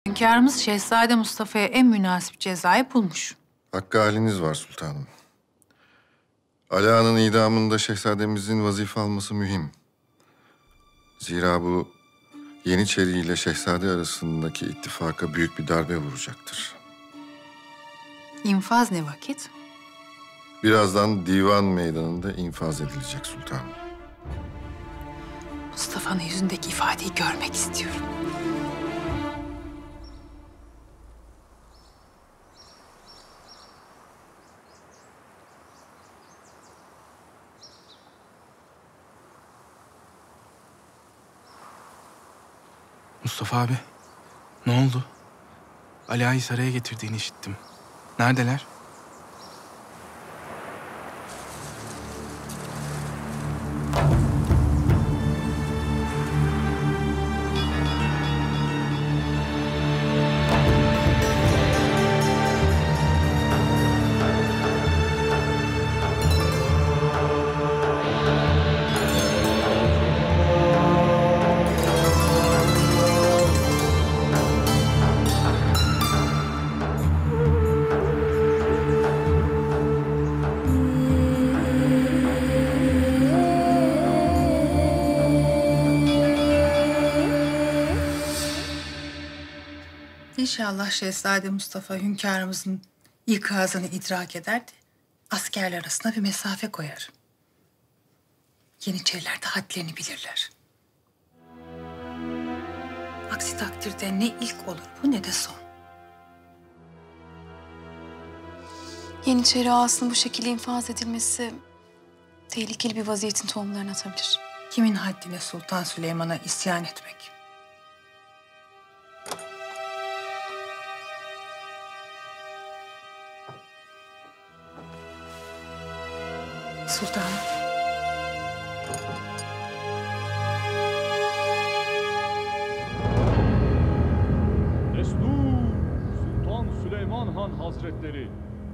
Hünkârımız Şehzade Mustafa'ya en münasip cezayı bulmuş. Hakkı haliniz var sultanım. Ali Ağa'nın idamında şehzademizin vazife alması mühim. Zira bu Yeniçeri ile şehzade arasındaki ittifaka büyük bir darbe vuracaktır. İnfaz ne vakit? Birazdan divan meydanında infaz edilecek sultanım. Mustafa'nın yüzündeki ifadeyi görmek istiyorum. Mustafa abi, ne oldu? Ali Ağa'yı saraya getirdiğini işittim. Neredeler? İnşallah Şehzade Mustafa hünkârımızın ikazını idrak eder de askerler arasında bir mesafe koyar. Yeniçeriler de hadlerini bilirler. Aksi takdirde ne ilk olur bu ne de son. Yeniçeri ağasının bu şekilde infaz edilmesi tehlikeli bir vaziyetin tohumlarını atabilir. Kimin haddine Sultan Süleyman'a isyan etmek? Sultanım. Destur Sultan Süleyman Han Hazretleri.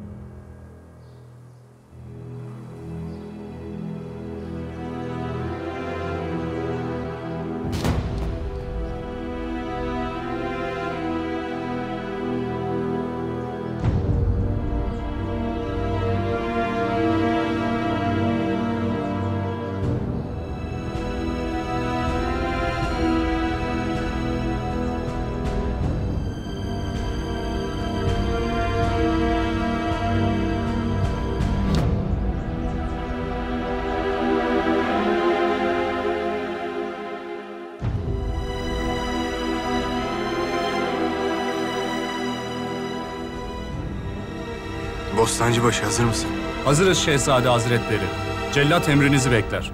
Bostancıbaşı hazır mısın? Hazırız Şehzade Hazretleri. Cellat emrinizi bekler.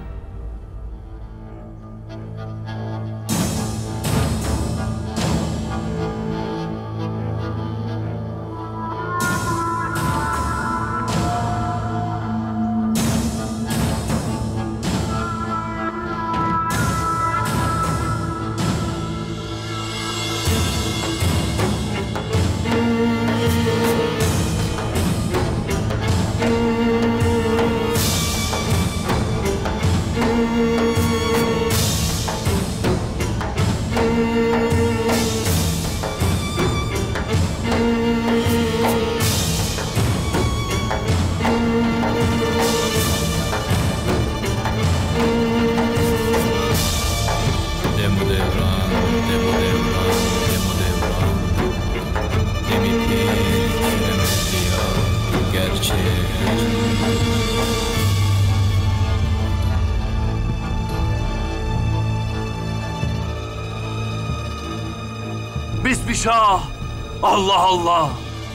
Bismillah, Allah Allah.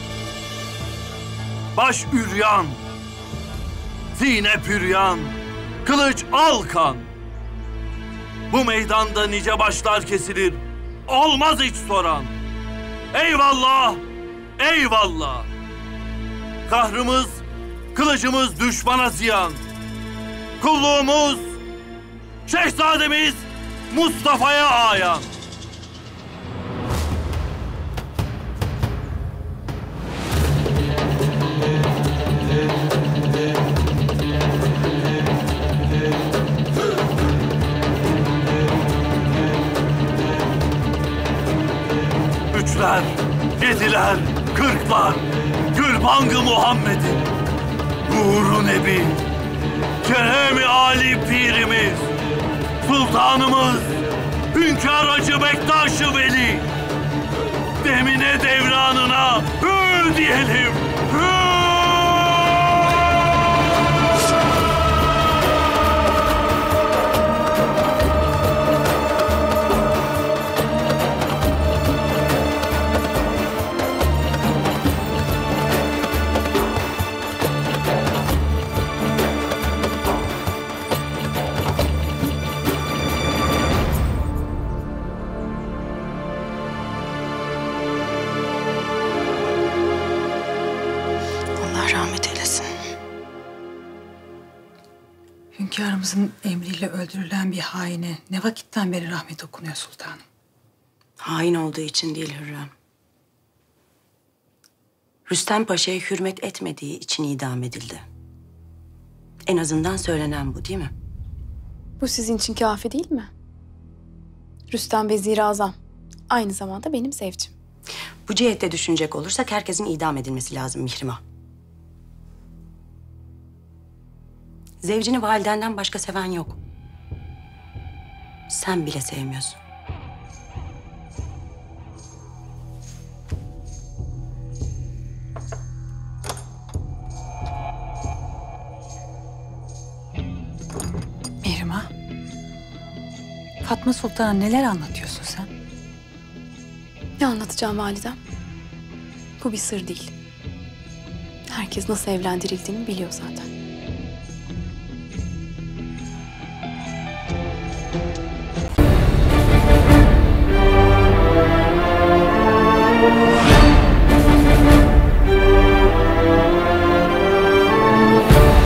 Baş üryan, sine püryan, kılıç alkan. Bu meydanda nice başlar kesilir, olmaz hiç soran. Eyvallah, eyvallah. Kahrımız, kılıcımız düşmana ziyan. Kulluğumuz, şehzademiz Mustafa'ya ayan. Üçler, Yediler, yediler, kırklar, Gülbangı Muhammed'in, Nuru Nebi, Kerem-i Ali Pirimiz, Sultanımız, Hünkâr Hacı Bektaş-ı Veli, Demine devranına hür diyelim, hür! Allah rahmet eylesin. Hünkârımızın emriyle öldürülen bir haine ne vakitten beri rahmet okunuyor sultanım? Hain olduğu için değil Hürrem. Rüstem Paşa'ya hürmet etmediği için idam edildi. En azından söylenen bu değil mi? Bu sizin için kafi değil mi? Rüstem Vezir-i Azam. Aynı zamanda benim zevcim. Bu cihette düşünecek olursak herkesin idam edilmesi lazım Mihrimah. Zevcini validenden başka seven yok. Sen bile sevmiyorsun. Mihrimah, Fatma Sultan'a neler anlatıyorsun sen? Ne anlatacağım validem? Bu bir sır değil. Herkes nasıl evlendirildiğini biliyor zaten.